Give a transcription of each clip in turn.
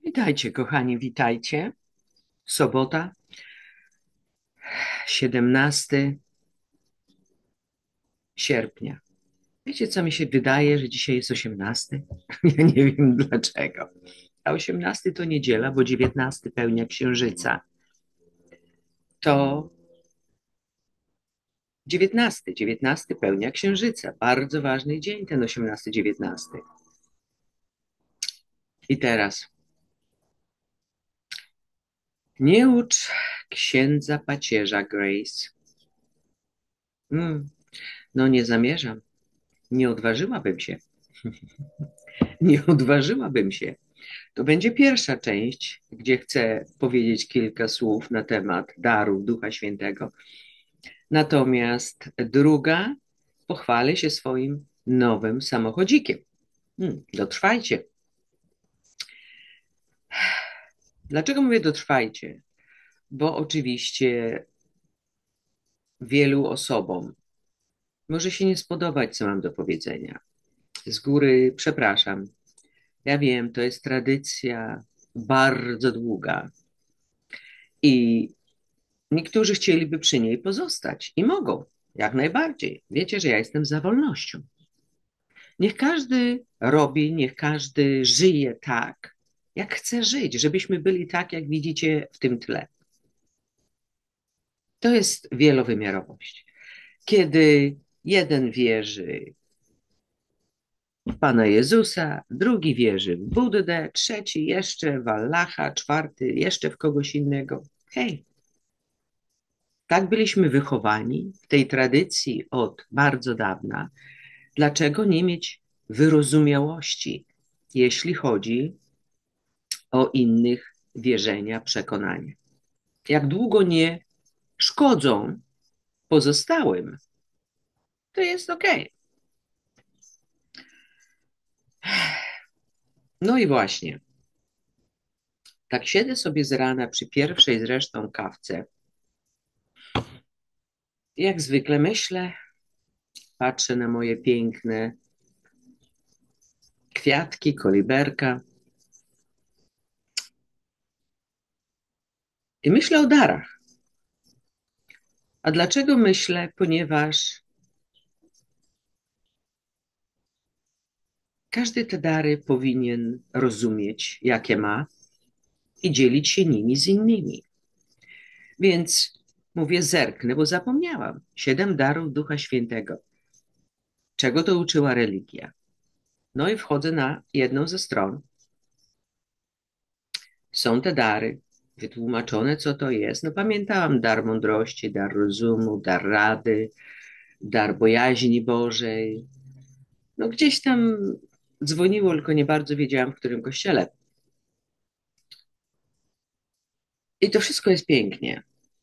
Witajcie, kochani, witajcie. Sobota, 17 sierpnia. Wiecie, co mi się wydaje, że dzisiaj jest 18? Ja nie wiem dlaczego. A 18 to niedziela, bo 19 pełnia księżyca. To 19 pełnia księżyca. Bardzo ważny dzień, ten 18-19. I teraz nie ucz księdza pacierza Grace. No nie zamierzam. Nie odważyłabym się. Nie odważyłabym się. To będzie pierwsza część, gdzie chcę powiedzieć kilka słów na temat darów Ducha Świętego. Natomiast druga pochwalę się swoim nowym samochodzikiem. Dotrwajcie. Dlaczego mówię dotrwajcie? Bo oczywiście wielu osobom może się nie spodobać, co mam do powiedzenia. Z góry przepraszam. Ja wiem, to jest tradycja bardzo długa i niektórzy chcieliby przy niej pozostać i mogą, jak najbardziej. Wiecie, że ja jestem za wolnością. Niech każdy robi, niech każdy żyje tak, jak chce żyć, żebyśmy byli tak, jak widzicie w tym tle. To jest wielowymiarowość. Kiedy jeden wierzy w Pana Jezusa, drugi wierzy w Buddę, trzeci jeszcze w Allaha, czwarty jeszcze w kogoś innego. Hej, tak byliśmy wychowani w tej tradycji od bardzo dawna. Dlaczego nie mieć wyrozumiałości, jeśli chodzi o innych wierzenia, przekonania? Jak długo nie szkodzą pozostałym, to jest ok. No i właśnie, tak siedzę sobie z rana przy pierwszej zresztą kawce. Jak zwykle myślę, patrzę na moje piękne kwiatki, koliberka i myślę o darach. A dlaczego myślę? Ponieważ każdy te dary powinien rozumieć, jakie ma i dzielić się nimi z innymi. Więc mówię, zerknę, bo zapomniałam. 7 darów Ducha Świętego. Czego to uczyła religia? No i wchodzę na jedną ze stron. Są te dary, wytłumaczone, co to jest. No pamiętałam dar mądrości, dar rozumu, dar rady, dar bojaźni Bożej. No gdzieś tam dzwoniło, tylko nie bardzo wiedziałam, w którym kościele. I to wszystko jest pięknie.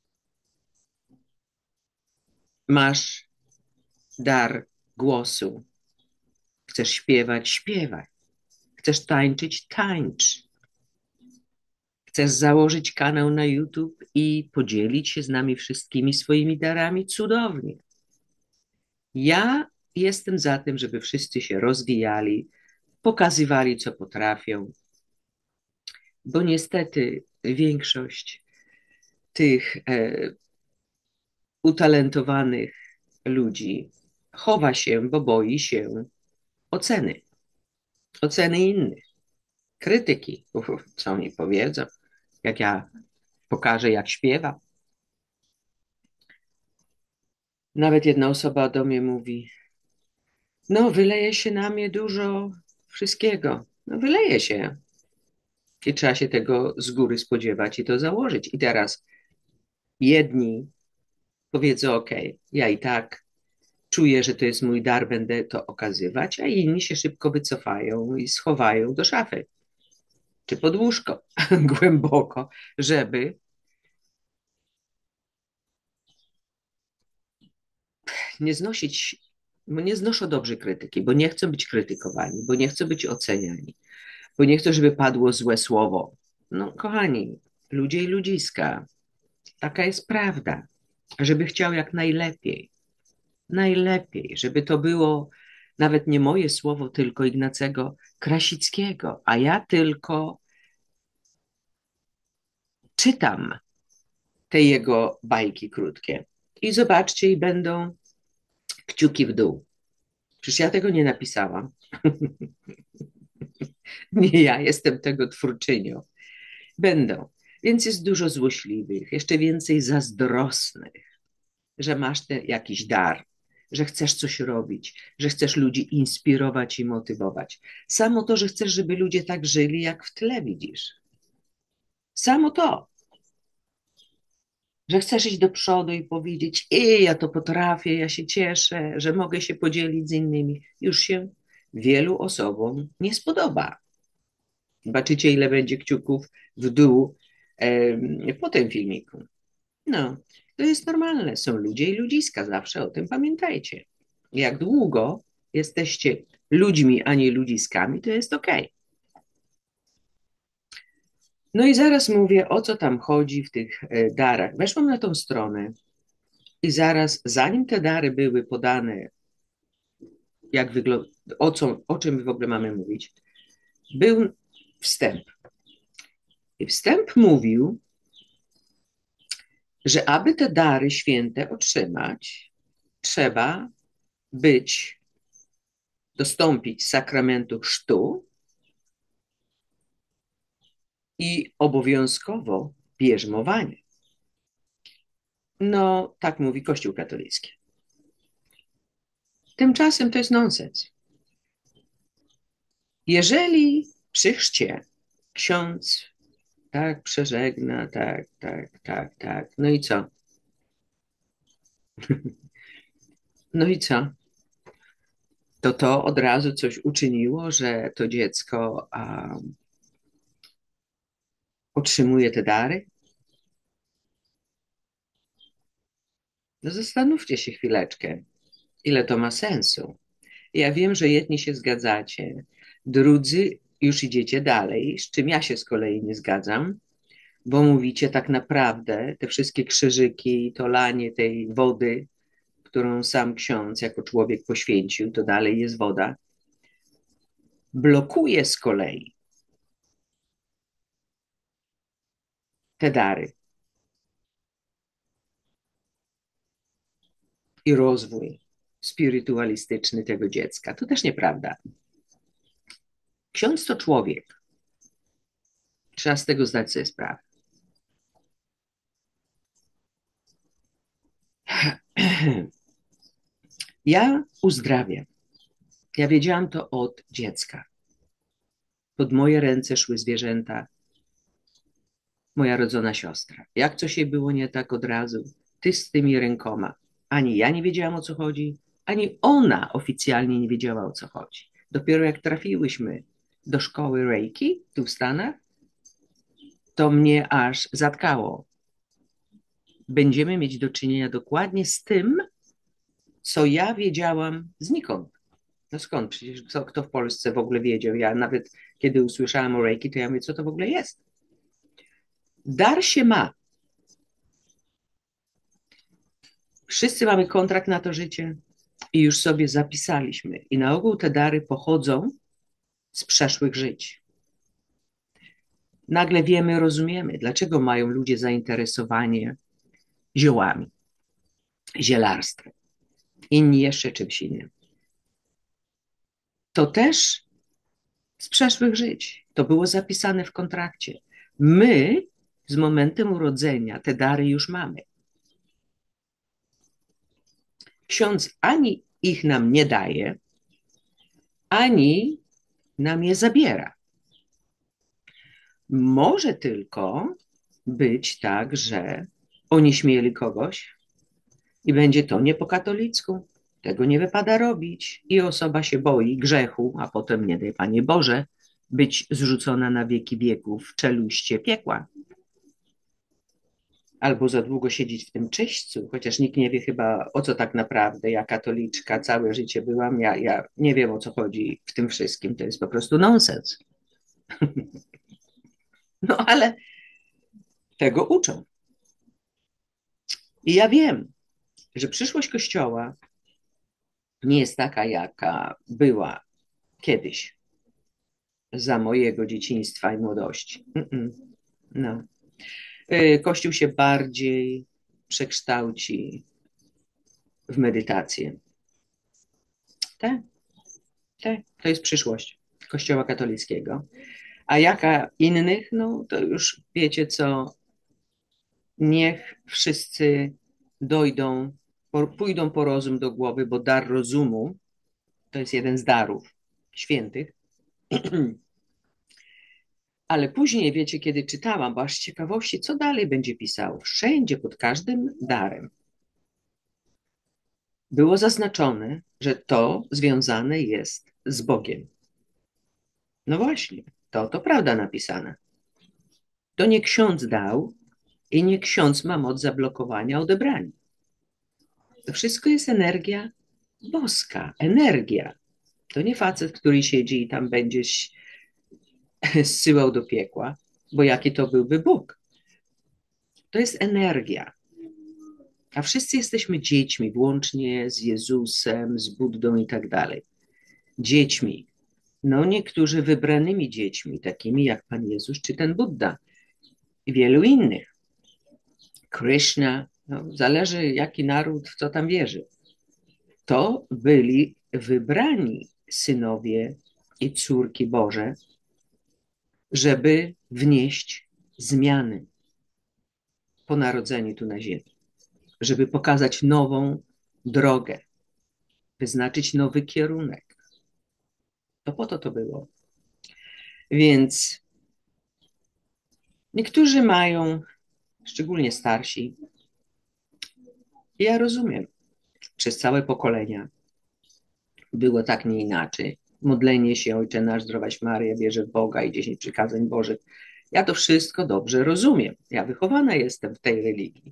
Masz dar głosu. Chcesz śpiewać, śpiewaj. Chcesz tańczyć, tańcz. Chcesz założyć kanał na YouTube i podzielić się z nami wszystkimi swoimi darami? Cudownie. Ja jestem za tym, żeby wszyscy się rozwijali, pokazywali, co potrafią, bo niestety większość tych utalentowanych ludzi chowa się, bo boi się oceny, oceny innych, krytyki. Co mi powiedzą, jak ja pokażę, jak śpiewa. Nawet jedna osoba do mnie mówi, no wyleje się na mnie dużo wszystkiego. No wyleje się. I trzeba się tego z góry spodziewać i to założyć. I teraz jedni powiedzą, ok, ja i tak czuję, że to jest mój dar, będę to okazywać, a inni się szybko wycofają i schowają do szafy czy pod łóżko głęboko, żeby nie znosić, bo nie znoszą dobrze krytyki, bo nie chcą być krytykowani, bo nie chcą być oceniani, bo nie chcą, żeby padło złe słowo. No, kochani, ludzie i ludziska, taka jest prawda, żeby chciał jak najlepiej, najlepiej, żeby to było nawet nie moje słowo, tylko Ignacego Krasickiego, a ja tylko czytam te jego bajki krótkie. I zobaczcie, i będą kciuki w dół. Przecież ja tego nie napisałam. Nie ja jestem tego twórczynią. Będą. Więc jest dużo złośliwych, jeszcze więcej zazdrosnych, że masz jakiś dar, że chcesz coś robić, że chcesz ludzi inspirować i motywować. Samo to, że chcesz, żeby ludzie tak żyli, jak w tle widzisz. Samo to, że chcesz iść do przodu i powiedzieć: ja to potrafię, ja się cieszę, że mogę się podzielić z innymi, już się wielu osobom nie spodoba. Zobaczycie, ile będzie kciuków w dół po tym filmiku. No, to jest normalne. Są ludzie i ludziska, zawsze o tym pamiętajcie. Jak długo jesteście ludźmi, a nie ludziskami, to jest ok. No i zaraz mówię, o co tam chodzi w tych darach. Weszłam na tą stronę i zaraz, zanim te dary były podane, jak wygląda, o czym w ogóle mamy mówić, był wstęp. I wstęp mówił, że aby te dary święte otrzymać, trzeba dostąpić sakramentu chrztu i obowiązkowo bierzmowanie. No, tak mówi Kościół katolicki. Tymczasem to jest nonsens. Jeżeli przy chrzcie ksiądz tak przeżegna, tak, no i co? No i co? To od razu coś uczyniło, że to dziecko otrzymuje te dary? No zastanówcie się chwileczkę, ile to ma sensu. Ja wiem, że jedni się zgadzacie, drudzy już idziecie dalej, z czym ja się z kolei nie zgadzam, bo mówicie tak naprawdę te wszystkie krzyżyki, to lanie tej wody, którą sam ksiądz jako człowiek poświęcił, to dalej jest woda, blokuje z kolei te dary i rozwój spirytualistyczny tego dziecka. To też nieprawda. Ksiądz to człowiek. Trzeba z tego zdać sobie sprawę. Ja uzdrawiam. Ja wiedziałam to od dziecka. Pod moje ręce szły zwierzęta, moja rodzona siostra. Jak coś jej było nie tak od razu, ty z tymi rękoma. Ani ja nie wiedziałam, o co chodzi, ani ona oficjalnie nie wiedziała, o co chodzi. Dopiero jak trafiłyśmy do szkoły Reiki tu w Stanach, to mnie aż zatkało. Będziemy mieć do czynienia dokładnie z tym, co ja wiedziałam znikąd. No skąd? Przecież kto w Polsce w ogóle wiedział? Ja nawet kiedy usłyszałam o Reiki, to ja mówię, co to w ogóle jest? Dar się ma. Wszyscy mamy kontrakt na to życie i już sobie zapisaliśmy. I na ogół te dary pochodzą z przeszłych żyć. Nagle wiemy, rozumiemy, dlaczego mają ludzie zainteresowanie ziołami, zielarstwem, inni jeszcze czymś innym. To też z przeszłych żyć. To było zapisane w kontrakcie. My z momentem urodzenia te dary już mamy. Ksiądz ani ich nam nie daje, ani nam je zabiera. Może tylko być tak, że onieśmieli kogoś i będzie to nie po katolicku. Tego nie wypada robić i osoba się boi grzechu, a potem, nie daj Panie Boże, być zrzucona na wieki wieków w czeluście piekła. Albo za długo siedzieć w tym czyśćcu, chociaż nikt nie wie chyba, o co tak naprawdę. Ja katoliczka całe życie byłam, ja nie wiem, o co chodzi w tym wszystkim. To jest po prostu nonsens. No ale tego uczą. I ja wiem, że przyszłość Kościoła nie jest taka, jaka była kiedyś, za mojego dzieciństwa i młodości. No. Kościół się bardziej przekształci w medytację. Tak, tak, to jest przyszłość Kościoła katolickiego. A jaka innych, no to już wiecie co, niech wszyscy dojdą, pójdą po rozum do głowy, bo dar rozumu to jest jeden z darów świętych. Ale później, wiecie, kiedy czytałam, bo aż z ciekawości, co dalej będzie pisał, wszędzie, pod każdym darem było zaznaczone, że to związane jest z Bogiem. No właśnie, to prawda napisana. To nie ksiądz dał i nie ksiądz ma moc zablokowania odebrania. To wszystko jest energia boska, energia. To nie facet, który siedzi i tam będziesz zsyłał do piekła, bo jaki to byłby Bóg. To jest energia. A wszyscy jesteśmy dziećmi, włącznie z Jezusem, z Buddą i tak dalej. Dziećmi. No niektórzy wybranymi dziećmi, takimi jak Pan Jezus czy ten Budda i wielu innych. Krishna, no, zależy jaki naród w co tam wierzy. To byli wybrani synowie i córki Boże, żeby wnieść zmiany po narodzeniu tu na ziemi, żeby pokazać nową drogę, wyznaczyć nowy kierunek. To po to było. Więc niektórzy mają, szczególnie starsi, ja rozumiem, przez całe pokolenia było tak, nie inaczej. Modlenie się, Ojcze nasz, zdrowaś Maryja, wierzę w Boga i 10 przykazań Bożych. Ja to wszystko dobrze rozumiem. Ja wychowana jestem w tej religii.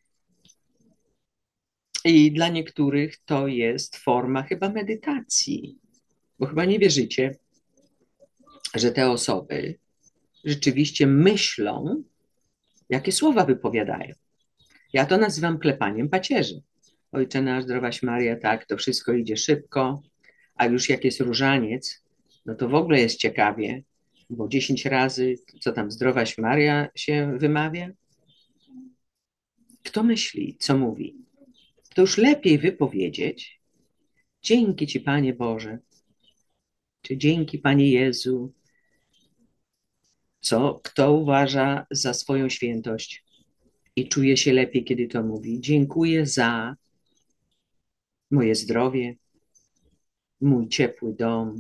I dla niektórych to jest forma chyba medytacji, bo chyba nie wierzycie, że te osoby rzeczywiście myślą, jakie słowa wypowiadają. Ja to nazywam klepaniem pacierzy. Ojcze nasz, zdrowaś Maria, tak, to wszystko idzie szybko, a już jak jest różaniec, no to w ogóle jest ciekawie, bo 10 razy, co tam, zdrowaś Maria się wymawia? Kto myśli, co mówi? To już lepiej wypowiedzieć, dzięki Ci, Panie Boże, czy dzięki Panie Jezu, co kto uważa za swoją świętość i czuje się lepiej, kiedy to mówi. Dziękuję za moje zdrowie, mój ciepły dom,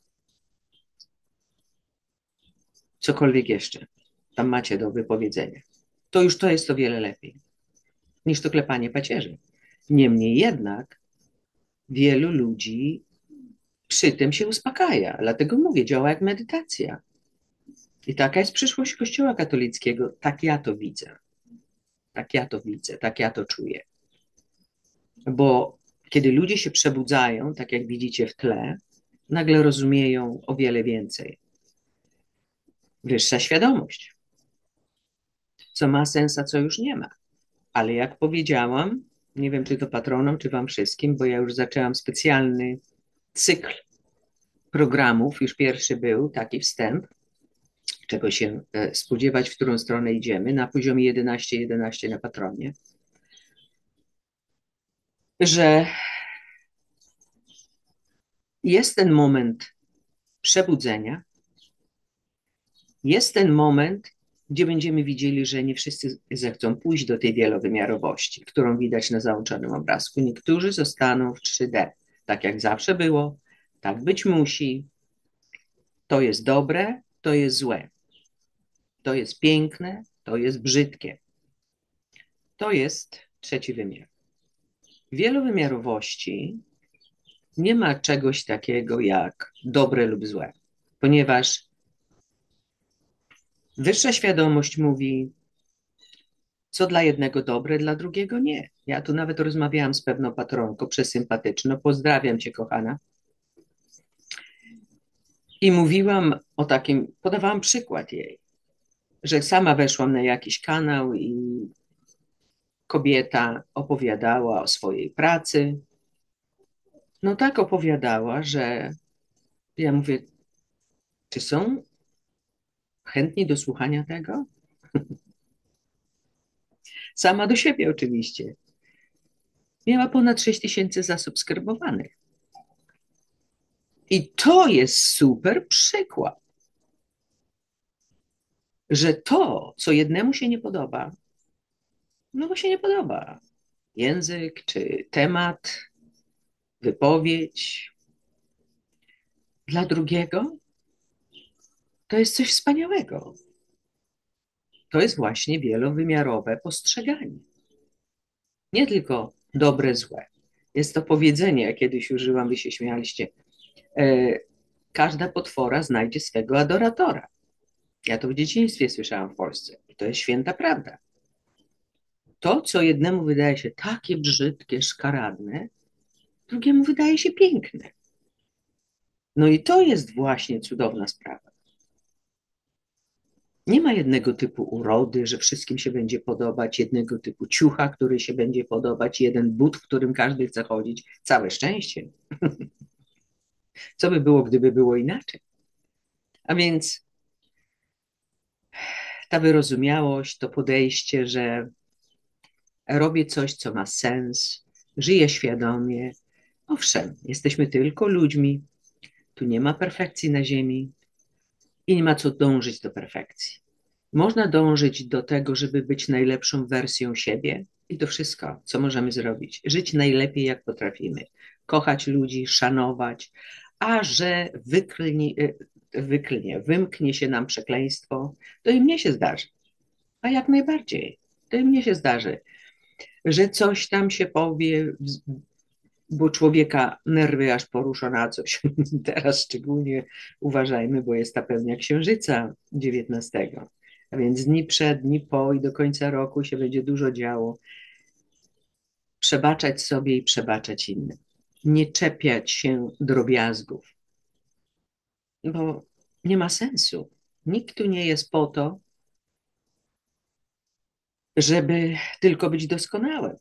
cokolwiek jeszcze tam macie do wypowiedzenia. To już to jest o wiele lepiej niż to klepanie pacierzy. Niemniej jednak wielu ludzi przy tym się uspokaja. Dlatego mówię, działa jak medytacja. I taka jest przyszłość Kościoła katolickiego. Tak ja to widzę. Tak ja to widzę, tak ja to czuję. Bo kiedy ludzie się przebudzają, tak jak widzicie w tle, nagle rozumieją o wiele więcej. Wyższa świadomość. Co ma sens, a co już nie ma. Ale jak powiedziałam, nie wiem czy to patronom, czy wam wszystkim, bo ja już zaczęłam specjalny cykl programów, już pierwszy był taki wstęp, czego się spodziewać, w którą stronę idziemy, na poziomie 11.11 na Patronie, że jest ten moment przebudzenia, jest ten moment, gdzie będziemy widzieli, że nie wszyscy zechcą pójść do tej wielowymiarowości, którą widać na załączonym obrazku. Niektórzy zostaną w 3D, tak jak zawsze było, tak być musi. To jest dobre, to jest złe. To jest piękne, to jest brzydkie. To jest trzeci wymiar. W wielowymiarowości nie ma czegoś takiego jak dobre lub złe, ponieważ wyższa świadomość mówi, co dla jednego dobre, dla drugiego nie. Ja tu nawet rozmawiałam z pewną patronką, przesympatyczną, pozdrawiam cię, kochana. I mówiłam o takim, podawałam przykład jej, że sama weszłam na jakiś kanał i kobieta opowiadała o swojej pracy. No tak opowiadała, że ja mówię, czy są chętni do słuchania tego? Sama do siebie oczywiście. Miała ponad 6 000 zasubskrybowanych. I to jest super przykład, że to, co jednemu się nie podoba, no bo się nie podoba. Język czy temat, wypowiedź. Dla drugiego to jest coś wspaniałego. To jest właśnie wielowymiarowe postrzeganie. Nie tylko dobre, złe. Jest to powiedzenie, ja kiedyś użyłam, wy się śmialiście. E, Każda potwora znajdzie swego adoratora. Ja to w dzieciństwie słyszałam w Polsce. I to jest święta prawda. To, co jednemu wydaje się takie brzydkie, szkaradne, drugiemu wydaje się piękne. No i to jest właśnie cudowna sprawa. Nie ma jednego typu urody, że wszystkim się będzie podobać, jednego typu ciucha, który się będzie podobać, jeden but, w którym każdy chce chodzić. Całe szczęście. Co by było, gdyby było inaczej? A więc ta wyrozumiałość, to podejście, że robię coś, co ma sens, żyję świadomie. Owszem, jesteśmy tylko ludźmi, tu nie ma perfekcji na ziemi i nie ma co dążyć do perfekcji. Można dążyć do tego, żeby być najlepszą wersją siebie i to wszystko, co możemy zrobić. Żyć najlepiej, jak potrafimy. Kochać ludzi, szanować, a że wymknie się nam przekleństwo, to i mnie się zdarzy. A jak najbardziej, to i mnie się zdarzy, że coś tam się powie, bo człowieka nerwy aż porusza na coś. Teraz szczególnie uważajmy, bo jest ta pełnia księżyca 19. A więc dni przed, dni po i do końca roku się będzie dużo działo. Przebaczać sobie i przebaczać innym. Nie czepiać się drobiazgów, bo nie ma sensu. Nikt tu nie jest po to, żeby tylko być doskonałym.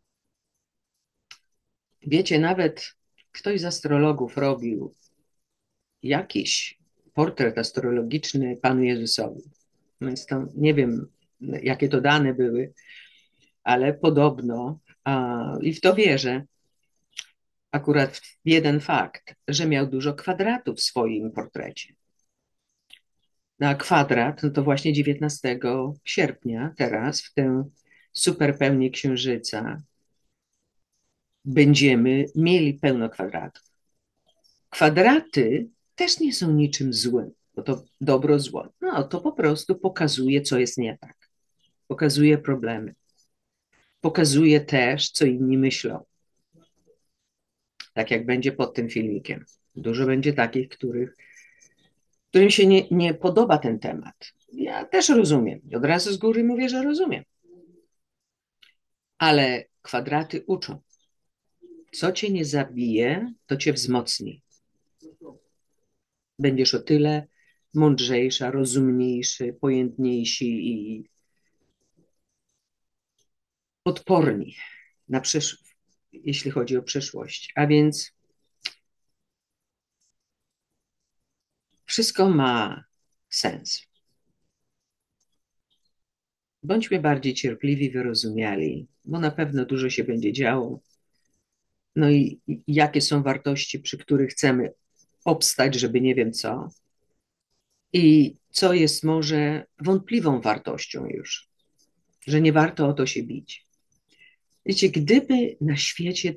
Wiecie, nawet ktoś z astrologów robił jakiś portret astrologiczny Panu Jezusowi. Więc to nie wiem, jakie to dane były, ale podobno, i w to wierzę, akurat jeden fakt, że miał dużo kwadratów w swoim portrecie. No a kwadrat, no to właśnie 19 sierpnia, teraz, w tę super pełnię księżyca, będziemy mieli pełno kwadratów. Kwadraty też nie są niczym złym, bo to dobro, zło. No to po prostu pokazuje, co jest nie tak. Pokazuje problemy. Pokazuje też, co inni myślą. Tak jak będzie pod tym filmikiem. Dużo będzie takich, którym się nie podoba ten temat. Ja też rozumiem. I od razu z góry mówię, że rozumiem. Ale kwadraty uczą. Co cię nie zabije, to cię wzmocni. Będziesz o tyle mądrzejsza, rozumniejszy, pojętniejsi i odporni na jeśli chodzi o przyszłość. A więc wszystko ma sens. Bądźmy bardziej cierpliwi, wyrozumiali, bo na pewno dużo się będzie działo. No i jakie są wartości, przy których chcemy obstać, żeby nie wiem co. I co jest może wątpliwą wartością już, że nie warto o to się bić. Wiecie, gdyby na świecie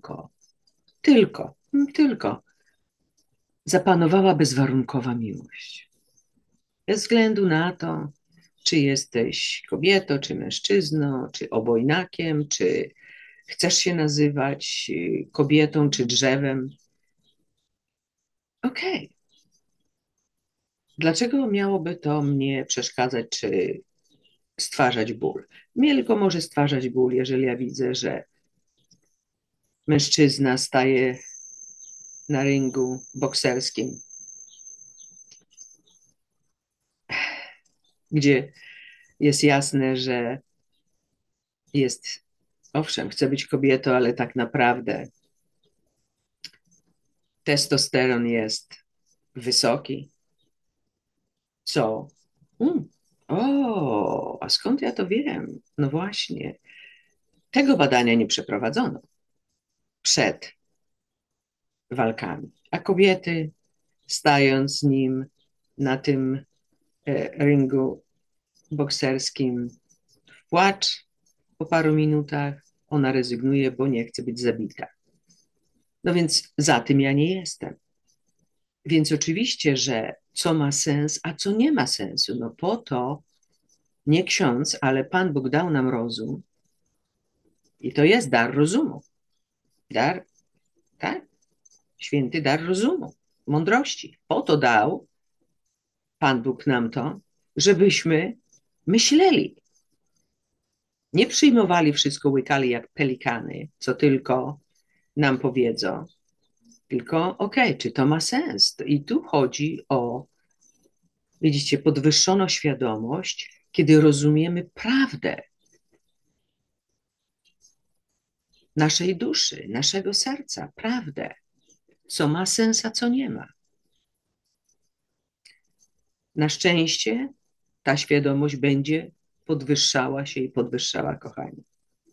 tylko zapanowała bezwarunkowa miłość, bez względu na to, czy jesteś kobietą, czy mężczyzną, czy obojnakiem, czy chcesz się nazywać kobietą, czy drzewem. Okej. Dlaczego miałoby to mnie przeszkadzać, czy stwarzać ból? Mnie tylko może stwarzać ból, jeżeli ja widzę, że mężczyzna staje na ringu bokserskim, gdzie jest jasne, że jest, owszem, chce być kobietą, ale tak naprawdę testosteron jest wysoki, co O, a skąd ja to wiem? No właśnie, tego badania nie przeprowadzono przed walkami, a kobiety stając z nim na tym ringu bokserskim w płacz po paru minutach, ona rezygnuje, bo nie chce być zabita. No więc za tym ja nie jestem. Więc oczywiście, że co ma sens, a co nie ma sensu. No po to nie ksiądz, ale Pan Bóg dał nam rozum i to jest dar rozumu. Dar, tak? Święty dar rozumu, mądrości. Po to dał Pan Bóg nam to, żebyśmy myśleli. Nie przyjmowali wszystko, łykali jak pelikany, co tylko nam powiedzą, tylko okej, czy to ma sens? I tu chodzi o, widzicie, podwyższoną świadomość, kiedy rozumiemy prawdę naszej duszy, naszego serca, prawdę, co ma sens, a co nie ma. Na szczęście ta świadomość będzie podwyższała się i podwyższała, kochani.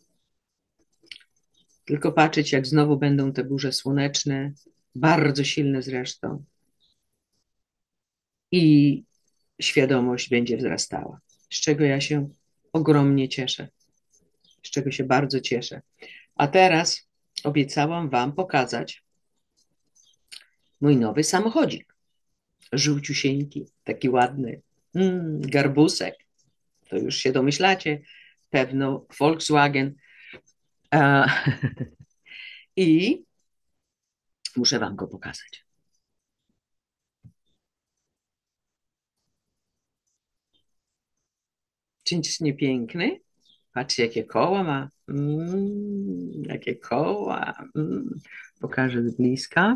Tylko patrzeć, jak znowu będą te burze słoneczne, bardzo silne zresztą, i świadomość będzie wzrastała, z czego ja się ogromnie cieszę, z czego się bardzo cieszę. A teraz obiecałam Wam pokazać mój nowy samochodzik. Żółciusieńki, taki ładny, garbusek. To już się domyślacie, pewno Volkswagen. E, I muszę Wam go pokazać. Czyż nie piękny? Patrzcie, jakie koła ma. Jakie koła. Pokażę z bliska.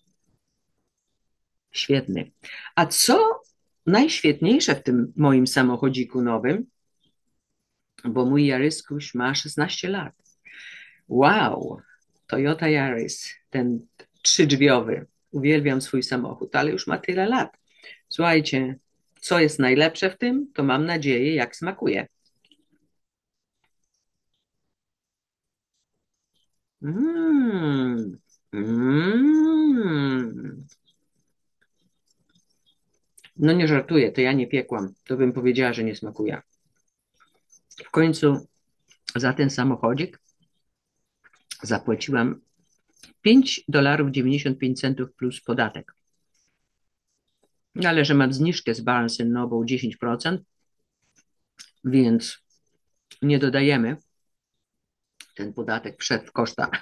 Świetny. A co najświetniejsze w tym moim samochodziku nowym, bo mój Jaryskuś ma 16 lat. Wow, Toyota Yaris, ten trzydrzwiowy. Uwielbiam swój samochód, ale już ma tyle lat. Słuchajcie, co jest najlepsze w tym, to mam nadzieję, jak smakuje. Mmm, mmm. No nie żartuję, to ja nie piekłam. To bym powiedziała, że nie smakuje. W końcu za ten samochodzik zapłaciłam $5,95 plus podatek. Ale że mam zniżkę z Barnes Noble 10%, więc nie dodajemy. Ten podatek wszedł w koszta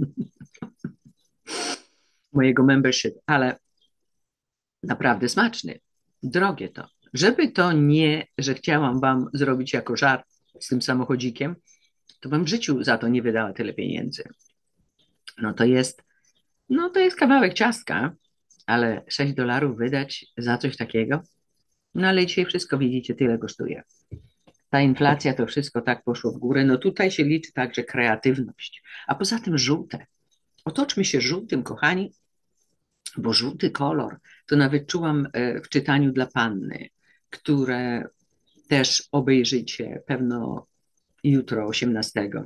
mojego membership, ale naprawdę smaczny. Drogie to. Żeby to nie, że chciałam Wam zrobić jako żart z tym samochodzikiem, to bym w życiu za to nie wydała tyle pieniędzy. No to jest kawałek ciastka, ale $6 wydać za coś takiego? No ale dzisiaj wszystko widzicie, tyle kosztuje. Ta inflacja, to wszystko tak poszło w górę. No tutaj się liczy także kreatywność. A poza tym żółte. Otoczmy się żółtym, kochani, bo żółty kolor, to nawet czułam w czytaniu dla Panny, które też obejrzycie pewno jutro, 18.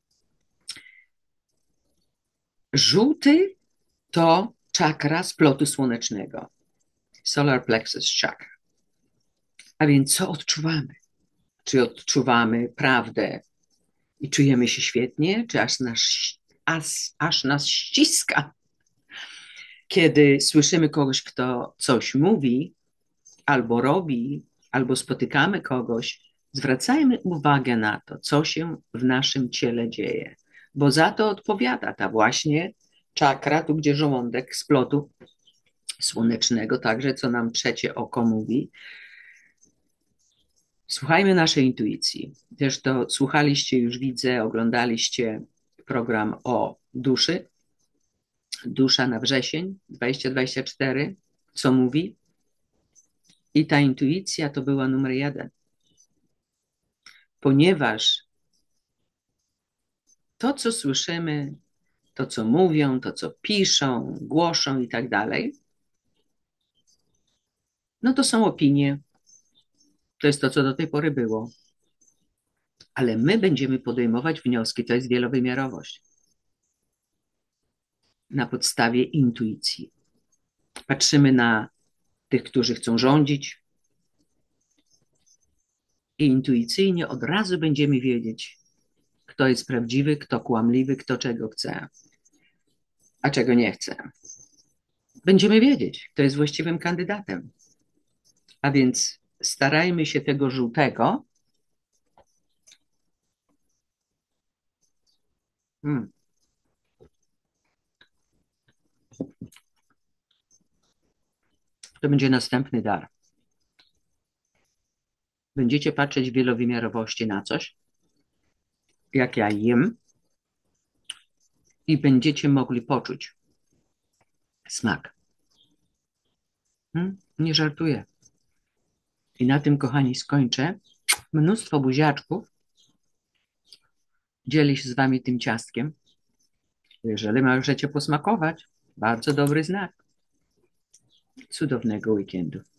Żółty to czakra splotu słonecznego. Solar plexus chakra. A więc co odczuwamy? Czy odczuwamy prawdę i czujemy się świetnie, czy aż nas ściska, kiedy słyszymy kogoś, kto coś mówi, albo robi, albo spotykamy kogoś, zwracajmy uwagę na to, co się w naszym ciele dzieje, bo za to odpowiada ta właśnie czakra, tu gdzie żołądek splotu słonecznego, także co nam trzecie oko mówi. Słuchajmy naszej intuicji. Też to słuchaliście, już widzę, oglądaliście program o duszy. Dusza na wrzesień 2024. Co mówi? I ta intuicja to była numer 1. Ponieważ to, co słyszymy, to, co mówią, to, co piszą, głoszą i tak dalej, no to są opinie, To jest to, co do tej pory było. Ale my będziemy podejmować wnioski, to jest wielowymiarowość, na podstawie intuicji. Patrzymy na tych, którzy chcą rządzić i intuicyjnie od razu będziemy wiedzieć, kto jest prawdziwy, kto kłamliwy, kto czego chce, a czego nie chce. Będziemy wiedzieć, kto jest właściwym kandydatem. A więc starajmy się tego żółtego hmm, to będzie następny dar. Będziecie patrzeć w wielowymiarowości na coś, jak ja jem, i będziecie mogli poczuć smak. Nie żartuję. I na tym, kochani, skończę. Mnóstwo buziaczków. Dzieli się z wami tym ciastkiem. Jeżeli możecie posmakować, bardzo dobry znak. Cudownego weekendu.